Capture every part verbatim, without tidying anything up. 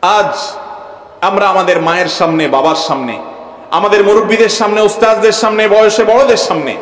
আজ আমরা আমাদের মায়ের সামনে, বাবার সামনে, আমাদের মুরব্বীদের সামনে, উস্তাদদের সামনে, বয়সে বড়দের সামনে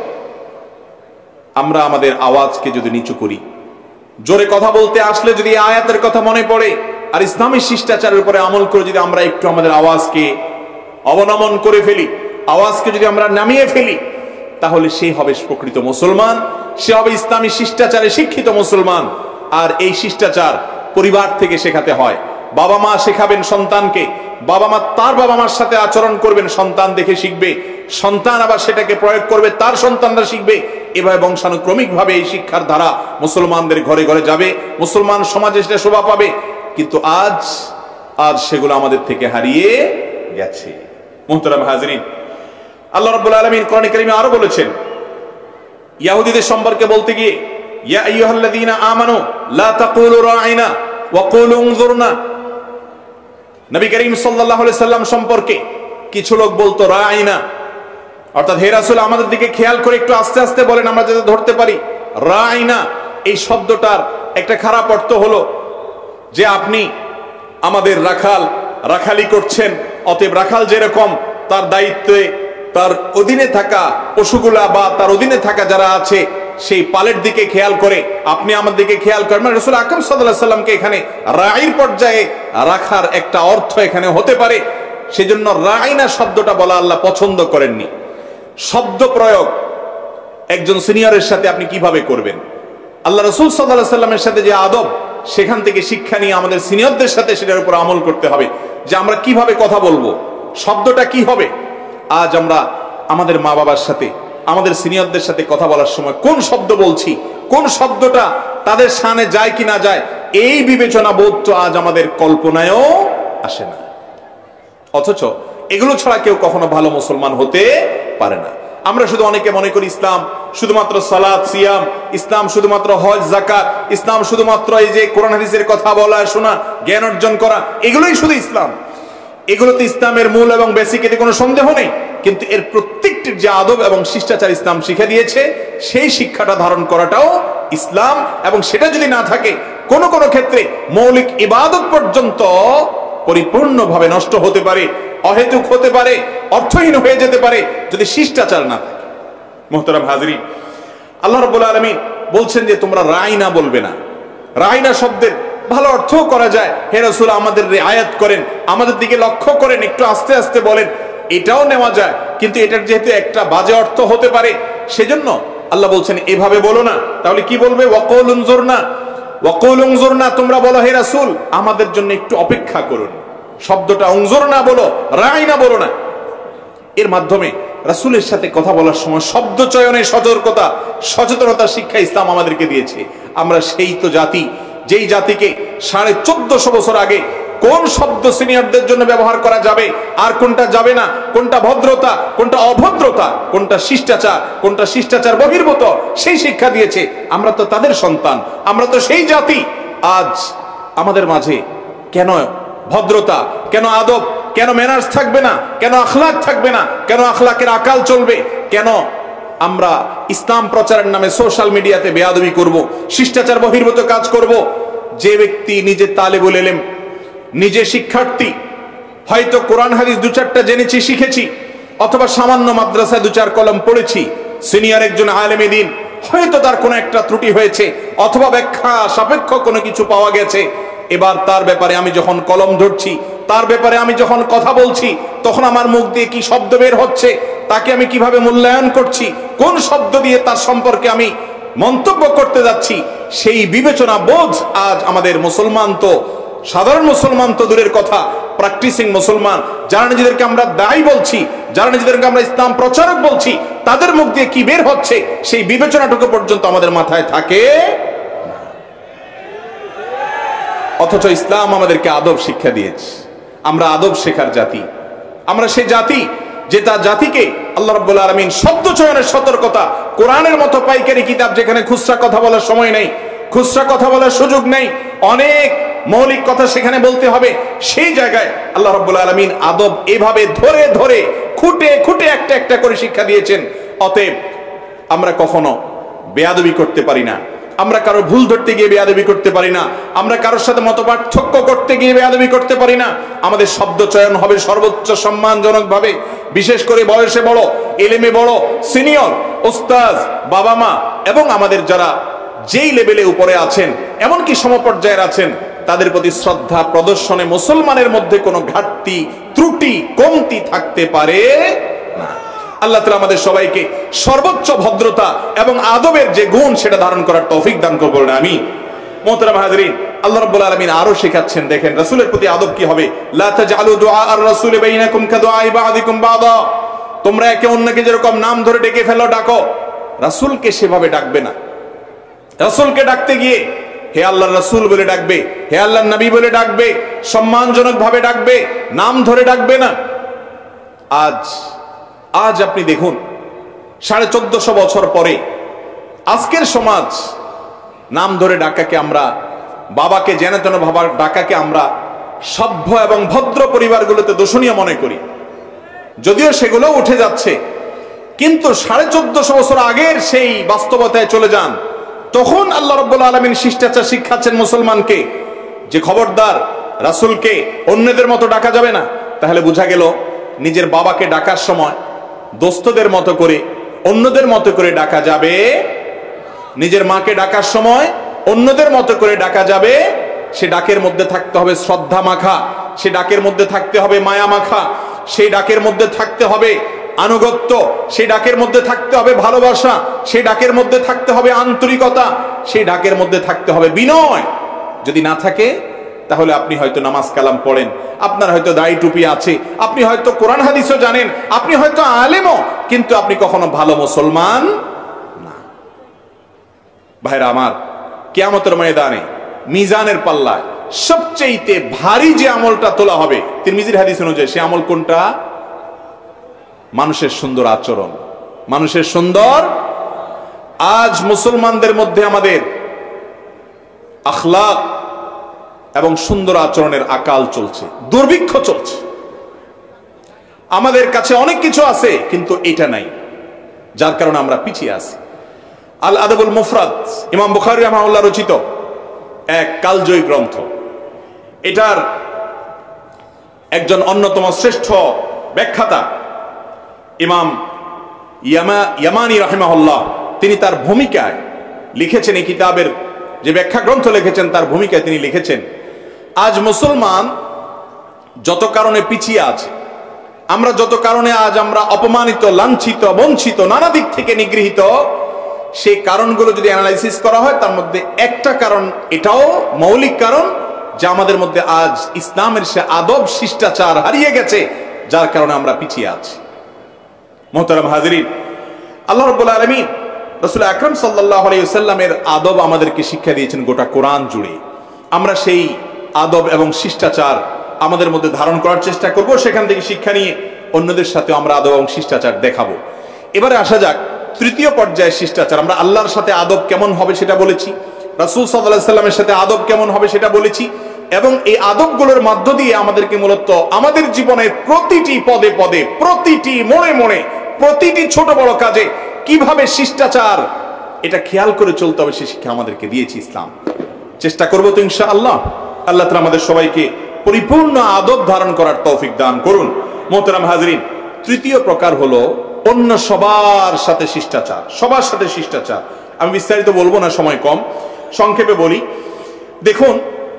আমরা আমাদের আওয়াজকে যদি নিচু করি, জোরে কথা বলতে আসলে যদি আয়াতের কথা মনে পড়ে আর ইসলামী শিষ্টাচারের উপরে আমল করে যদি আমরা একটু আমাদের আওয়াজকে অবনমন করে ফেলি, আওয়াজকে যদি আমরা নামিয়ে ফেলি, তাহলে সে হবে প্রকৃত মুসলমান, সে হবে ইসলামী শিষ্টাচারে শিক্ষিত মুসলমান। আর এই শিষ্টাচার পরিবার থেকে শেখাতে হয়। বাবা মা শেখাবেন সন্তানকে, বাবা মা তার বাবা মার সাথে আচরণ করবেন, সন্তান দেখে শিখবে, সন্তান আবার সেটাকে প্রয়োগ করবে, তার সন্তানরা শিখবে। এভাবে বংশানুক্রমিক ভাবে এই শিক্ষার ধারা মুসলমানদের ঘরে ঘরে যাবে, মুসলমান সমাজে সেটা শোভা পাবে। কিন্তু আজ আজ সেগুলো আমাদের থেকে হারিয়ে গেছে। মুহতারাম হাজরিন, আল্লাহ রাব্বুল আলামিন কোরআনে কারিমে আরো বলেছেন ইহুদীদের সম্পর্কে বলতে গিয়ে, ইয়া আইয়ুহাল্লাযীনা আমানু লা তাকুলু রাঈনা ওয়া কুলু উনজুরনা। নবী করিম সাল্লাল্লাহু আলাইহি সাল্লাম সম্পর্কে কিছু লোক বলতো রাঈনা, অর্থাৎ হে রাসূল আমাদের দিকে খেয়াল করে একটু আস্তে আস্তে বলেন আমরা যাতে ধরতে পারি। রাঈনা এই শব্দটার একটা খারাপ অর্থ হলো যে আপনি আমাদের রাখাল, রাখালি করছেন, অতএব রাখাল যেরকম তার দায়িত্বে তার অধীনে থাকা পশুগুলা বা তার অধীনে থাকা যারা আছে সেই পালের দিকে খেয়াল করে আপনি আমার দিকে খেয়াল করেন। মানে রাসূল আকরাম সাল্লাল্লাহু আলাইহি সাল্লামকে এখানে রাঈর পর্যায়ে রাখার একটা অর্থ এখানে হতে পারে, সেজন্য রাঈনা শব্দটা বলা আল্লাহ পছন্দ করেননি। শব্দ প্রয়োগ একজন সিনিয়রের সাথে আপনি কিভাবে করবেন, আল্লাহ রাসূল সাল্লাল্লাহু আলাইহি সাল্লামের সাথে যে আদব, সেখান থেকে শিক্ষা নিয়ে আমাদের সিনিয়রদের সাথে সেটার উপর আমল করতে হবে যে আমরা কিভাবে কথা বলবো, শব্দটা কি হবে। আজ আমরা আমাদের মা বাবার সাথে, আমাদের সিনিয়রদের সাথে কথা বলার সময় কোন শব্দ বলছি, কোন শব্দটা তাদের সামনে যায় কি না যায়, এই বিবেচনা বোধ তো আজ আমাদের কল্পনায়ও আসে না। অথচ এগুলো ছাড়া কেউ কখনো ভালো মুসলমান হতে পারে না। আমরা শুধু অনেকে মনে করি ইসলাম শুধুমাত্র সালাত সিয়াম, ইসলাম শুধুমাত্র হজ যাকাত, ইসলাম শুধুমাত্র এই যে কোরআন হাদিসের কথা বলা শোনা জ্ঞান অর্জন করা, এগুলোই শুধু ইসলাম। এগুলোতে ইসলামের মূল এবং বেসিক, এতে কোনো সন্দেহ নেই। কিন্তু এর প্রত্যেকটির যে আদব এবং শিষ্টাচার ইসলাম শিখে দিয়েছে, সেই শিক্ষাটা ধারণ করাটাও ইসলাম। এবং সেটা যদি না থাকে, কোন কোন ক্ষেত্রে মৌলিক ইবাদত পর্যন্ত পরিপূর্ণভাবে নষ্ট হতে পারে, অহেতুক হতে পারে, অর্থহীন হয়ে যেতে পারে যদি শিষ্টাচার না থাকে। মুহতারাম হাজরিন, আল্লাহ রাব্বুল আলামিন বলছেন যে তোমরা রাঈনা বলবে না। রাঈনা শব্দের ভালো অর্থ করা যায়, হে রাসূল আমাদের রিআয়াত করেন, আমাদের দিকে লক্ষ্য করেন, একটু আস্তে আস্তে বলেন, এটাও নেওয়া যায়। কিন্তু এটার যেহেতু একটা বাজে অর্থ হতে পারে, সেজন্য আল্লাহ বলছেন এভাবে বলো না। তাহলে কি বলবে? ওয়াকুল উনজুরনা, ওয়াকুল উনজুরনা, তোমরা বলো হে রাসূল আমাদের জন্য একটু অপেক্ষা করুন। শব্দটা উনজুরনা বলো, রাঈনা বলো না। এর মাধ্যমে রাসূলের সাথে কথা বলার সময় শব্দ চয়নে সতর্কতা, সচেতনতা শিক্ষা ইসলাম আমাদেরকে দিয়েছে। আমরা সেই তো জাতি, যেই জাতিকে সাড়ে চোদ্দশো বছর আগে কোন শব্দ সিনিয়রদের জন্য ব্যবহার করা যাবে আর কোনটা যাবে না, কোনটা ভদ্রতা, কোনটা অভদ্রতা, কোনটা শিষ্টাচার, কোনটা শিষ্টাচার বহির্ভূত, সেই শিক্ষা দিয়েছে। আমরা তো তাদের সন্তান, আমরা তো সেই জাতি। আজ আমাদের মাঝে কেন ভদ্রতা, কেন আদব, কেন ম্যানার্স থাকবে না, কেন আখলাক থাকবে না, কেন আখলাকের আকাল চলবে, কেন আমরা ইসলাম প্রচারের নামে সোশ্যাল মিডিয়াতে বেয়াদবি করব, শিষ্টাচার বহির্ভূত কাজ করব। যে ব্যক্তি নিজে তালেবুল ইলম, নিজে শিক্ষার্থী, হয়তো কোরআন হাদিস দু চারটা জেনেছি শিখেছি, অথবা সামান্য মাদ্রাসায় দু চার কলম পড়েছি, সিনিয়র একজন আলেমে দ্বীন, হয়তো তার কোনো একটা ত্রুটি হয়েছে অথবা ব্যাখ্যা সাপেক্ষ কোনো কিছু পাওয়া গেছে। এবার তার ব্যাপারে আমি যখন কলম ধরছি, তার ব্যাপারে আমি যখন কথা বলছি, তখন আমার মুখ দিয়ে কি শব্দ বের হচ্ছে, তাকে আমি কিভাবে মূল্যায়ন করছি, কোন শব্দ দিয়ে তার সম্পর্কে আমি মন্তব্য করতে যাচ্ছি, সেই বিবেচনা বোধ আজ আমাদের মুসলমান তো, সাধারণ মুসলমান তো দূরের কথা, প্র্যাকটিসিং মুসলমান যারা নিজেদেরকে আমরা দায়ী বলছি, যারা নিজেদেরকে আমরা ইসলাম প্রচারক বলছি, তাদের মুখ দিয়ে কি বের হচ্ছে সেই বিবেচনাটুকু পর্যন্ত আমাদের মাথায় থাকে। অথচ ইসলাম আমাদেরকে আদব শিক্ষা দিয়েছে। আমরা আদব শেখার জাতি, আমরা সেই জাতি যে তার জাতিকে আল্লাহ রাব্বুল আলামিন শব্দ চয়নের সতর্কতা, কোরআনের মতো পাইকারি কিতাব যেখানে খুচরা কথা বলার সময় নেই, খুচরা কথা বলার সুযোগ নেই, অনেক মৌলিক কথা সেখানে বলতে হবে, সেই জায়গায় আল্লাহ রাব্বুল আলামিন আদব এভাবে ধরে ধরে খুঁটে খুঁটে একটা একটা করে শিক্ষা দিয়েছেন। অতএব আমরা কখনো বেয়াদবি করতে পারি না, আমরা কারো ভুল ধরতে গিয়ে বেয়াদবি করতে পারি না, আমরা কারোর সাথে মতপার্থক্য করতে গিয়ে বেয়াদবি করতে পারি না। আমাদের শব্দ চয়ন হবে সর্বোচ্চ সম্মানজনক ভাবে, বিশেষ করে বয়সে বড়, এলেমে বড়, সিনিয়র, ওস্তাদ, বাবা মা এবং আমাদের যারা যেই লেভেলে উপরে আছেন, এমনকি সমপর্যায়ের আছেন, তাদের প্রতি শ্রদ্ধা প্রদর্শনে মুসলমানের মধ্যে কোনো ঘাটতি, ত্রুটি, কমতি থাকতে পারে না। আল্লাহ তাআলা আমাদের সবাইকে সর্বোচ্চ ভদ্রতা এবং আদবের যে গুণ সেটা ধারণ করার তৌফিক দান করুন, আমিন। মোহতারাম হাজরিন, আল্লাহ রাব্বুল আলামিন আরো শেখাচ্ছেন, দেখেন রাসূলের প্রতি আদব কি হবে। লা তাজআলু দুআ আর-রাসূলি বাইনাকুম কাদুআই বা'দিকুম বা'দা, তোমরা একে অন্যকে যেরকম নাম ধরে ডেকে ফেলো, ডাকো, রাসূলকে সেভাবে ডাকবে না। রাসূলকে ডাকতে গিয়ে হে আল্লাহর রাসূল বলে ডাকবে, হে আল্লাহর নবী বলে ডাকবে, সম্মানজনক ভাবে ডাকবে, নাম ধরে ডাকবে না। আজ আজ আপনি দেখুন, সাড়ে চোদ্দশো বছর পরে আজকের সমাজ নাম ধরে ডাকাকে আমরা, বাবাকে যেন তেন ভাবার ডাকাকে আমরা সভ্য এবং ভদ্র পরিবারগুলোতে দোষণীয় মনে করি, যদিও সেগুলো উঠে যাচ্ছে। কিন্তু সাড়ে চোদ্দশো বছর আগের সেই বাস্তবতায় চলে যান, তখন আল্লাহ রাব্বুল আলামিন শিষ্টাচার শিক্ষাচ্ছেন মুসলমানকে যে খবরদার, রাসূলকে অন্যদের মতো ডাকা যাবে না। তাহলে বোঝা গেল নিজের বাবাকে ডাকার সময় দোস্তদের মতো করে, অন্যদের মতো করে ডাকা যাবে, নিজের মাকে ডাকার সময় অন্যদের মতো করে ডাকা যাবে। সে ডাকের মধ্যে থাকতে হবে শ্রদ্ধা মাখা, সে ডাকের মধ্যে থাকতে হবে মায়া মাখা, সেই ডাকের মধ্যে থাকতে হবে আনুগত্য, সেই ডাকের মধ্যে থাকতে হবে ভালোবাসা, সেই ডাকের মধ্যে থাকতে হবে আন্তরিকতা, সেই ডাকের মধ্যে থাকতে হবে বিনয়। যদি না থাকে তাহলে আপনি হয়তো নামাজ কালাম পড়েন, আপনার হয়তো দাড়ি টুপি আছে, আপনি হয়তো কোরআন হাদিসও জানেন, আপনি হয়তো আলেমও, কিন্তু আপনি কখনো ভালো মুসলমান না। ভাইরা আমার, কিয়ামতের ময়দানে মিজানের পাল্লায় সবচেয়ে ভারী যে আমলটা তোলা হবে তিরমিজির হাদিস অনুযায়ী, সে আমল কোনটা? মানুষের সুন্দর আচরণ, মানুষের সুন্দর। আজ মুসলমানদের মধ্যে আমাদের আখলাক এবং সুন্দর আচরণের আকাল চলছে, দুর্ভিক্ষ চলছে। আমাদের কাছে অনেক কিছু আছে কিন্তু এটা নাই, যার কারণে আমরা পিছিয়ে আছি। আল আদবুল মুফরাদ, ইমাম বুখারী রাহিমাহুল্লাহ রচিত এক কালজয়ী গ্রন্থ। এটার একজন অন্যতম শ্রেষ্ঠ ব্যাখ্যাতা ইমাম ইয়ামানি রাহিমাহুল্লাহ, তিনি তার ভূমিকায় লিখেছেন, এই কিতাবের যে ব্যাখ্যা গ্রন্থ লিখেছেন তার ভূমিকায় তিনি লিখেছেন, আজ মুসলমান যত কারণে পিছিয়ে আছে, আমরা যত কারণে আজ আমরা অপমানিত, লাঞ্ছিত, বঞ্চিত, নানা দিক থেকে নিগৃহীত, সেই কারণগুলো যদি অ্যানালাইসিস করা হয় তার মধ্যে একটা কারণ, এটাও মৌলিক কারণ, যে আমাদের মধ্যে আজ ইসলামের সে আদব শিষ্টাচার হারিয়ে গেছে, যার কারণে আমরা পিছিয়ে আছি। মুহতারাম হাজিরিন, আল্লাহ রাব্বুল আলামিন রাসূল আকরাম সাল্লাল্লাহু আলাইহি ওয়াসাল্লামের আদব আমাদেরকে শিক্ষা দিয়েছেন গোটা কোরআন জুড়ে। আমরা সেই আদব এবং শিষ্টাচার আমাদের মধ্যে ধারণ করার চেষ্টা করব, সেখান থেকে শিক্ষা নিয়ে অন্যদের সাথে আমরা আদব এবং শিষ্টাচার দেখাবো। এবারে আসা যাক তৃতীয় পর্যায়ের শিষ্টাচার। আমরা আল্লাহর সাথে আদব কেমন হবে সেটা বলেছি, রাসূল সাল্লাল্লাহু আলাইহি ওয়াসাল্লামের সাথে আদব কেমন হবে সেটা বলেছি, এবং এই আদবগুলোর মধ্য দিয়ে আমাদেরকে মূলত আমাদের জীবনের প্রতিটি পদে পদে, প্রতিটি মোড়ে মোড়ে, প্রতিটি ছোট বড় কাজে কিভাবে শিষ্টাচার এটা খেয়াল করে চলতে হবে সে শিক্ষা আমাদেরকে দিয়েছে ইসলাম। চেষ্টা করবো তো ইনশাআল্লাহ। আল্লাহ তাআলা আমাদের সবাইকে পরিপূর্ণ আদব ধারণ করার তৌফিক দান করুন। মোহতারাম হাজরিন, তৃতীয় প্রকার হলো অন্য সবার সাথে শিষ্টাচার, সবার সাথে শিষ্টাচার। আমি বিস্তারিত বলবো না, সময় কম, সংক্ষেপে বলি। দেখুন,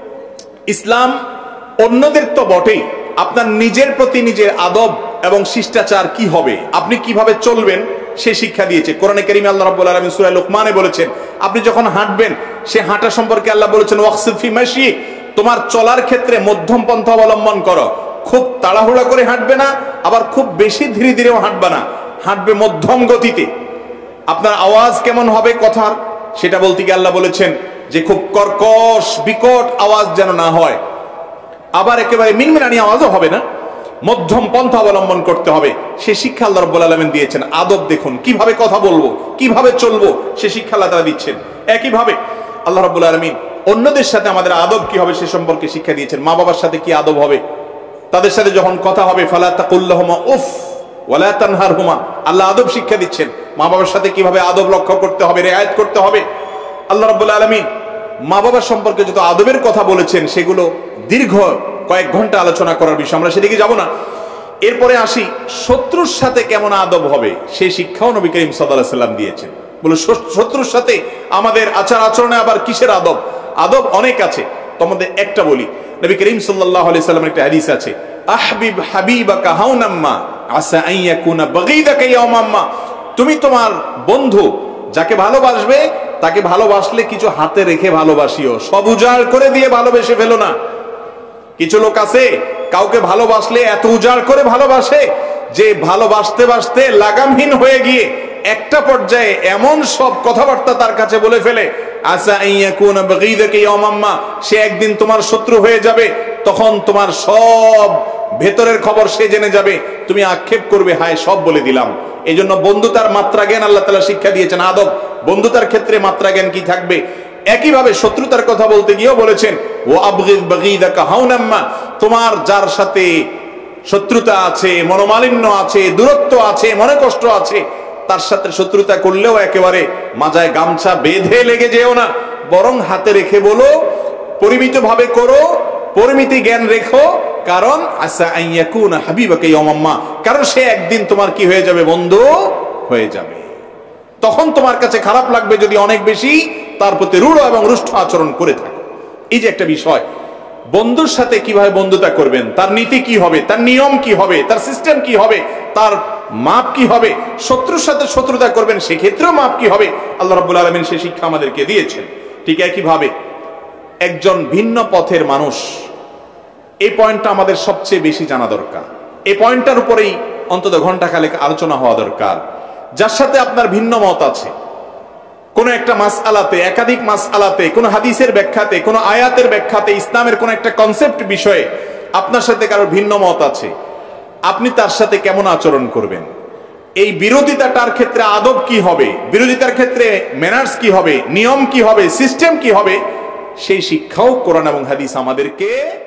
ইসলাম অন্যদের তো বটেই, আপনার নিজের প্রতি নিজের আদব এবং শিষ্টাচার কি হবে, আপনি কিভাবে চলবেন সে শিক্ষা দিয়েছে। কোরআনে কারীমে আল্লাহ রাব্বুল আলামিন সূরা লুকমানে বলেছেন, আপনি যখন হাঁটবেন সে হাঁটা সম্পর্কে আল্লাহ বলেছেন, ওয়াকসিদ ফি মাশিক, তোমার চলার ক্ষেত্রে মধ্যম পন্থা অবলম্বন করো। খুব তাড়াহুড়া করে হাঁটবে না, আবার খুব বেশি ধীরে ধীরেও হাঁটবে না, হাঁটবে মধ্যম গতিতে। আপনার আওয়াজ কেমন হবে কথার, সেটা বলতে গিয়ে আল্লাহ বলেছেন যে খুব কর্কশ বিকট আওয়াজ যেন না হয়, আবার একেবারে মিনমিনানি আওয়াজও হবে না, মধ্যম পন্থা অবলম্বন করতে হবে। সে শিক্ষা আল্লাহ রাব্বুল আলামিন দিয়েছেন। আদব দেখুন, কিভাবে কথা বলবো, কিভাবে চলবো, সে শিক্ষা আল্লাহ তাআলা দিচ্ছেন। একইভাবে আল্লাহ রাব্বুল আলামিন অন্যদের সাথে আমাদের আদব কি হবে সে সম্পর্কে শিক্ষা দিয়েছেন। মা বাবার সাথে কি আদব হবে, তাদের সাথে যখন কথা হবে, ফালা তাকুল্লাহুমা উফ ওয়ালা তানহারহুমা, আল্লাহ আদব শিক্ষা দিচ্ছেন। মা বাবার সাথে কিভাবে আদব রক্ষা করতে হবে, রেয়ায়েত করতে হবে। আল্লাহ রাব্বুল আলামিন মা বাবার সম্পর্কে যত আদবের কথা বলেছেন সেগুলো দীর্ঘ কয়েক ঘন্টা আলোচনা করার বিষয়, আমরা সেদিকে যাব না। এরপরে আসি শত্রুর সাথে কেমন আদব হবে, সেই শিক্ষাও নবী করিম সাল্লাল্লাহু আলাইহি ওয়াসাল্লাম দিয়েছেন। বলে শত্রুর সাথে আমাদের আচার আচরণে আবার কিসের আদব? আদব অনেক আছে, তোমাদের একটা বলি। নবী করিম সাল্লাল্লাহু আলাইহি ওয়াসাল্লামের একটা হাদিস আছে, আহবিব হাবিবাকা হাউনাম্মা আসা আন ইয়াকুনা বাগীদাকা ইয়াওমাম্মা। তুমি তোমার বন্ধু যাকে ভালোবাসবে তাকে ভালোবাসলে কিছু হাতে রেখে ভালোবাসিও, সব উজাড় করে দিয়ে ভালোবেসে ফেলো না। কিছু লোক আছে কাউকে ভালোবাসলে এত উজাড় করে ভালোবাসে যে ভালোবাসতে বাসতে লাগামহীন হয়ে গিয়ে একটা পর্যায়ে এমন সব কথাবার্তা তার কাছে বলে ফেলে, আসা আন ইয়াকুনা বাগীদাকা ইয়াওমাম্মা, সে একদিন তোমার শত্রু হয়ে যাবে। তখন তোমার সব ভেতরের খবর সে জেনে যাবে, তুমি আক্ষেপ করবে, হায় সব বলে দিলাম। এই জন্য বন্ধুতার মাত্রা জ্ঞান আল্লাহ তাআলা শিক্ষা দিয়েছেন, আদব। বন্ধুতার ক্ষেত্রে মাত্রা জ্ঞান কি থাকবে? একইভাবে শত্রুতার কথা বলতে গিয়েও বলেছেন, ও আবগিদ বাগীদাকা হাউনাম্মা, তোমার যার সাথে শত্রুতা আছে, মনোমালিন্য আছে, দূরত্ব আছে, মনে কষ্ট আছে, তার সাথে শত্রুতা করলেও একেবারে মাজায় গামছা বেঁধে লেগে যেও না, বরং হাতে রেখে বলো, পরিমিত ভাবে করো, পরিমিতি জ্ঞান রেখো। কারণ আসা আন ইয়াকুনা হাবিবাকা ইয়াওমাম্মা, কারণ সে একদিন তোমার কি হয়ে যাবে? বন্ধু হয়ে যাবে। তখন তোমার কাছে খারাপ লাগবে যদি অনেক বেশি তার প্রতি রূঢ় এবং রুষ্ট আচরণ করে থাকো। এই যে একটা বিষয়, বন্ধুর সাথে কিভাবে বন্ধুতা করবেন, তার নীতি কি হবে, তার নিয়ম কি হবে, তার সিস্টেম কি হবে, তার মাপ কি হবে। শত্রুর সাথে শত্রুতা করবেন, সেক্ষেত্রেও মাপ কি হবে, আল্লাহ রাব্বুল আলামিন সেই শিক্ষা আমাদেরকে দিয়েছেন। ঠিক একইভাবে একজন ভিন্ন পথের মানুষ, এই পয়েন্টটা আমাদের সবচেয়ে বেশি জানা দরকার। এই পয়েন্টটার উপরেই অন্তত ঘন্টা খানেক আলোচনা হওয়া দরকার। যার সাথে আপনার ভিন্ন মত আছে, কোন একটা মাসআলাতে, একাধিক মাসআলাতে, কোন হাদিসের ব্যাখ্যাতে, কোন আয়াতের ব্যাখ্যাতে, ইসলামের কোন একটা কনসেপ্ট বিষয়ে আপনার সাথে কারো ভিন্ন মত আছে, আপনি তার সাথে কেমন আচরণ করবেন? এই বিরোধিতাটার ক্ষেত্রে আদব কি হবে, বিরোধিতার ক্ষেত্রে ম্যানার্স কি হবে, নিয়ম কি হবে, সিস্টেম কি হবে, সেই শিক্ষাও কোরআন এবং হাদিস আমাদেরকে